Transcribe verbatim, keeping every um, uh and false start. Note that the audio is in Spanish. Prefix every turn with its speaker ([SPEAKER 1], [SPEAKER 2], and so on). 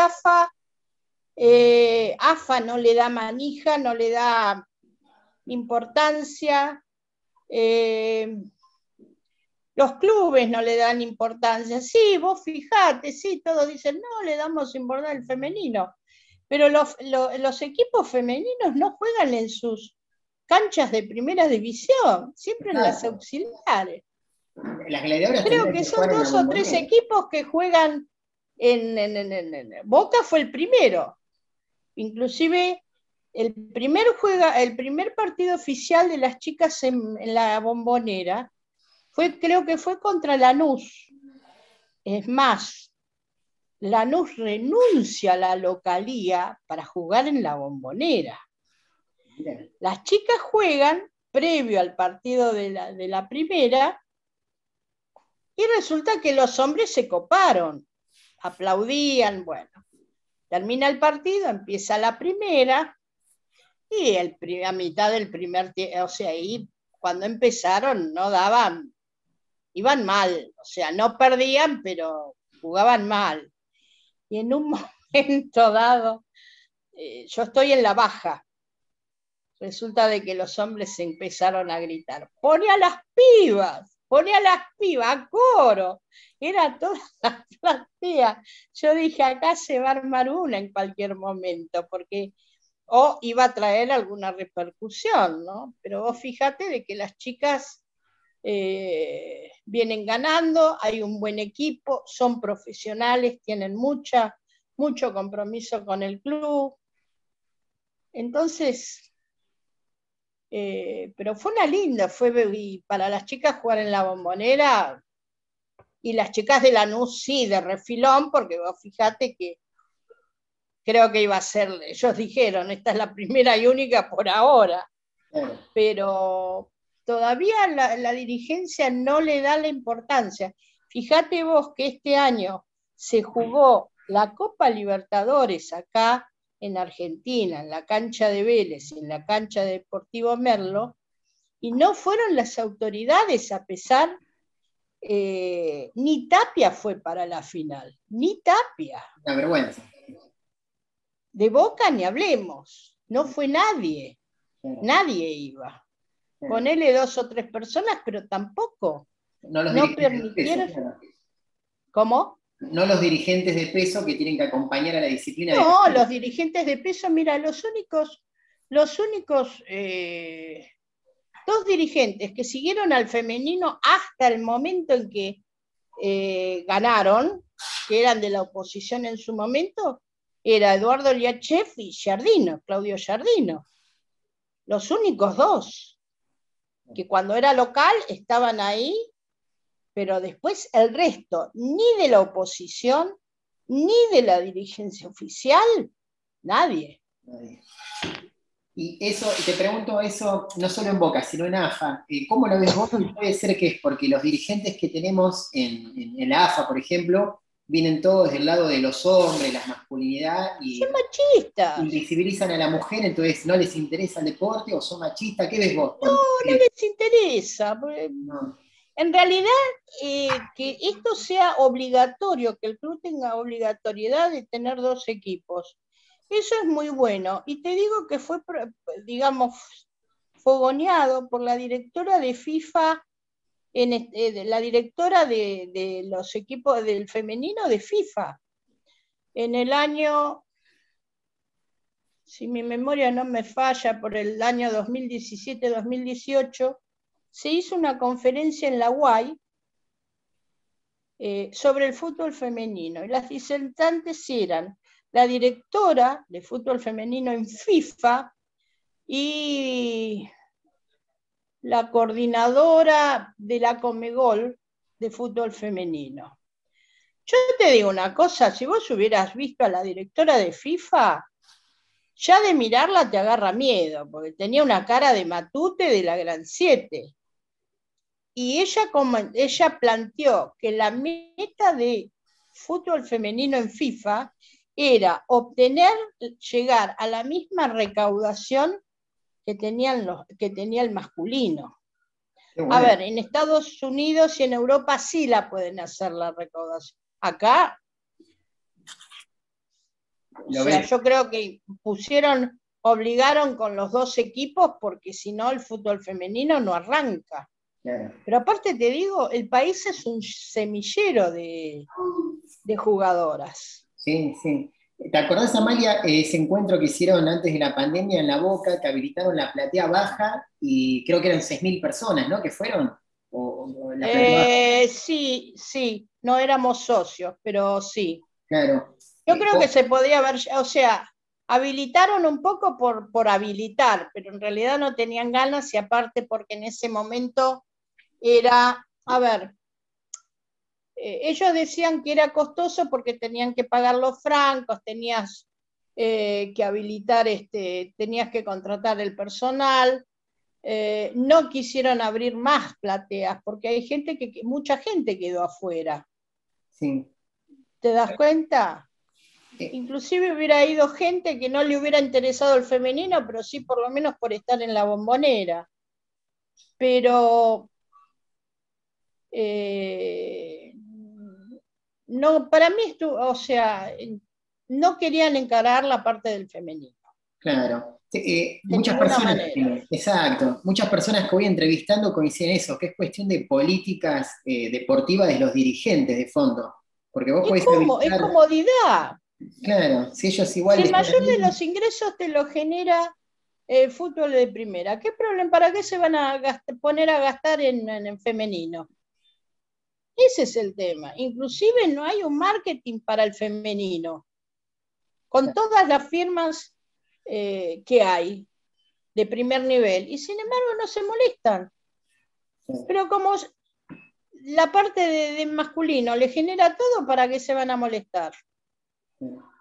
[SPEAKER 1] AFA, eh, AFA no le da manija, no le da importancia, eh, los clubes no le dan importancia. Sí, vos fijate, sí, todos dicen, no, le damos importancia al femenino, pero los, los, los equipos femeninos no juegan en sus canchas de primera división, siempre en las auxiliares.
[SPEAKER 2] Las gladiadoras
[SPEAKER 1] Creo que
[SPEAKER 2] que
[SPEAKER 1] son dos o tres equipos que juegan en, en, en, en, en Boca fue el primero. Inclusive el primer, juega, el primer partido oficial de las chicas en, en la Bombonera fue, creo que fue contra Lanús. Es más, Lanús renuncia a la localía para jugar en la Bombonera. Bien. Las chicas juegan previo al partido de la, de la primera y resulta que los hombres se coparon, aplaudían, bueno. Termina el partido, empieza la primera y el, a mitad del primer tiempo, o sea, ahí cuando empezaron no daban, iban mal, o sea, no perdían, pero jugaban mal. Y en un momento dado, eh, yo estoy en la baja, resulta de que los hombres se empezaron a gritar, ¡pone a las pibas! ¡Pone a las pibas! ¡A coro! Era toda la platea. Yo dije, acá se va a armar una en cualquier momento, porque o iba a traer alguna repercusión, ¿no? Pero vos fíjate de que las chicas eh, vienen ganando, hay un buen equipo, son profesionales, tienen mucha, mucho compromiso con el club. Entonces, eh, pero fue una linda, fue y para las chicas jugar en la Bombonera, y las chicas de Lanús sí, de refilón, porque vos fíjate que creo que iba a ser, ellos dijeron, esta es la primera y única por ahora, claro. Pero todavía la, la dirigencia no le da la importancia. Fíjate vos que este año se jugó la Copa Libertadores acá en Argentina, en la cancha de Vélez y en la cancha de Deportivo Merlo, y no fueron las autoridades, a pesar, eh, ni Tapia fue para la final, ni Tapia.
[SPEAKER 2] Una vergüenza.
[SPEAKER 1] De Boca ni hablemos, no fue nadie, claro. Nadie iba. Claro. Ponele dos o tres personas, pero tampoco.
[SPEAKER 2] No, los
[SPEAKER 1] no permitieron.
[SPEAKER 2] De peso, claro.
[SPEAKER 1] ¿Cómo?
[SPEAKER 2] No los dirigentes de peso que tienen que acompañar a la disciplina.
[SPEAKER 1] No,
[SPEAKER 2] de
[SPEAKER 1] los dirigentes de peso, mira, los únicos, los únicos eh, dos dirigentes que siguieron al femenino hasta el momento en que eh, ganaron, que eran de la oposición en su momento, era Eduardo Liachev y Giardino, Claudio Giardino. Los únicos dos, que cuando era local estaban ahí, pero después el resto, ni de la oposición, ni de la dirigencia oficial, nadie.
[SPEAKER 2] nadie. Y eso, te pregunto eso, no solo en Boca, sino en AFA, ¿cómo lo ves vos? Y puede ser que es porque los dirigentes que tenemos en, en, en la AFA, por ejemplo, vienen todos del lado de los hombres, la masculinidad, y
[SPEAKER 1] son machistas.
[SPEAKER 2] Invisibilizan a la mujer, entonces no les interesa el deporte, o son machistas. ¿Qué ves vos?
[SPEAKER 1] No, no les interesa. No. En realidad, eh, que esto sea obligatorio, que el club tenga obligatoriedad de tener dos equipos, eso es muy bueno. Y te digo que fue, digamos, fogoneado por la directora de FIFA, en este, la directora de, de los equipos del femenino de FIFA. En el año, si mi memoria no me falla, por el año dos mil diecisiete dos mil dieciocho, se hizo una conferencia en la U A I eh, sobre el fútbol femenino. Y las disertantes eran la directora de fútbol femenino en FIFA y la coordinadora de la Comegol de fútbol femenino. Yo te digo una cosa, si vos hubieras visto a la directora de FIFA, ya de mirarla te agarra miedo, porque tenía una cara de matute de la Gran Siete. Y ella, como, ella planteó que la meta de fútbol femenino en FIFA era obtener, llegar a la misma recaudación que, tenían los, que tenía el masculino. Bueno. A ver, en Estados Unidos y en Europa sí la pueden hacer la recaudación. Acá O sea, yo creo que pusieron, obligaron con los dos equipos porque si no el fútbol femenino no arranca.
[SPEAKER 2] Claro.
[SPEAKER 1] Pero aparte te digo, el país es un semillero de, de jugadoras.
[SPEAKER 2] Sí, sí. ¿Te acordás, Amalia, ese encuentro que hicieron antes de la pandemia en La Boca, que habilitaron la platea baja y creo que eran seis mil personas, ¿no? ¿Que fueron? O, o la platea
[SPEAKER 1] eh, sí, sí, no éramos socios, pero sí.
[SPEAKER 2] Claro.
[SPEAKER 1] Yo creo que se podía haber, o sea, habilitaron un poco por, por habilitar, pero en realidad no tenían ganas y aparte porque en ese momento era, a ver, eh, ellos decían que era costoso porque tenían que pagar los francos, tenías eh, que habilitar, este, tenías que contratar el personal, eh, no quisieron abrir más plateas porque hay gente que, mucha gente quedó afuera.
[SPEAKER 2] Sí.
[SPEAKER 1] ¿Te das cuenta? Inclusive hubiera ido gente que no le hubiera interesado el femenino, pero sí por lo menos por estar en la Bombonera. Pero eh, no, para mí estuvo, o sea, no querían encarar la parte del femenino.
[SPEAKER 2] Claro. Eh, muchas personas, eh, exacto, muchas personas que voy entrevistando coinciden eso, que es cuestión de políticas eh, deportivas de los dirigentes de fondo. Porque vos
[SPEAKER 1] es,
[SPEAKER 2] podés
[SPEAKER 1] como,
[SPEAKER 2] habilitar,
[SPEAKER 1] es comodidad.
[SPEAKER 2] Claro, si ellos igual.
[SPEAKER 1] Si el mayor de los ingresos te lo genera el fútbol de primera, ¿qué problema? ¿Para qué se van a gastar, poner a gastar en, en, en femenino? Ese es el tema. Inclusive no hay un marketing para el femenino. Con todas las firmas eh, que hay de primer nivel. Y sin embargo no se molestan. Pero como la parte de, de masculino le genera todo, ¿para qué se van a molestar?